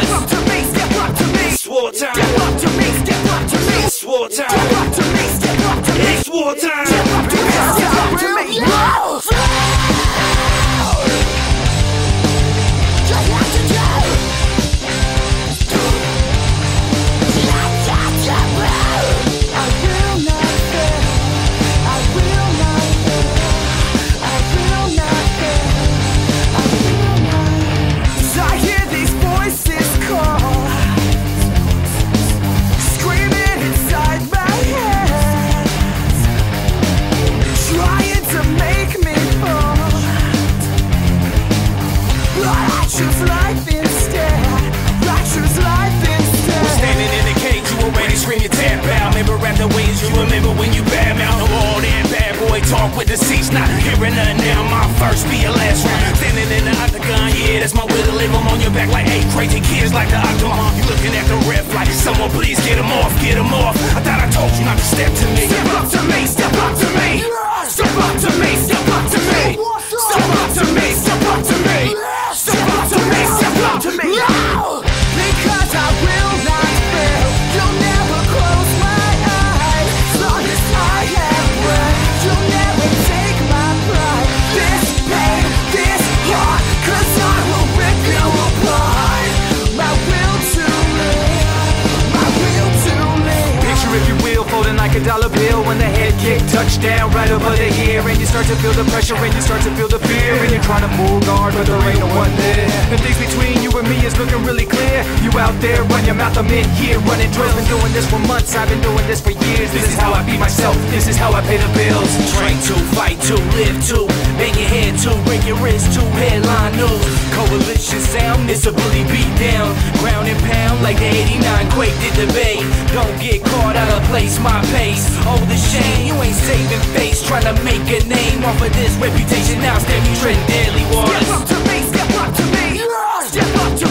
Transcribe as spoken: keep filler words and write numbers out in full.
Step up to me, step up to me. It's wartime. Step up to me, step up to me. It's wartime. Step up to me, step up to me. It's wartime. Step up to me, step up to me. The wings, you remember when you bad mouth all that bad boy talk with the seats, not hearing nothing now. My first be your last round. Standing in the octagon, yeah, that's my will to live. I'm on your back like eight crazy kids like the octagon. You looking at the ref like someone please get him off, get him off. I thought I told you not to step to me. Step up to me, step up to me. Step up to me, step up to me. Step up to me, step up to me. Step up to me, step up to me. Because I will not fail. You'll never close my like a dollar bill when the head kick touchdown right over the ear, and you start to feel the pressure and you start to feel the fear, and you're trying to move guard but there ain't no one there. The things between you and me is looking really clear. You out there run your mouth, I'm in here running drills. Been doing this for months, I've been doing this for years. This is how I feed myself, this is how I pay the bills. Train to, fight to, live to, bang your head to, break your wrist to, headline news. Coalition sound, it's a bully beat down, ground and pound like the eighty-nine Quake did the Bay. Don't get caught out of place, my pace. Oh, the shame, you ain't saving face, trying to make a name off of this reputation. Now steady trend daily wars. Step up to me, step up to me. Step up to me.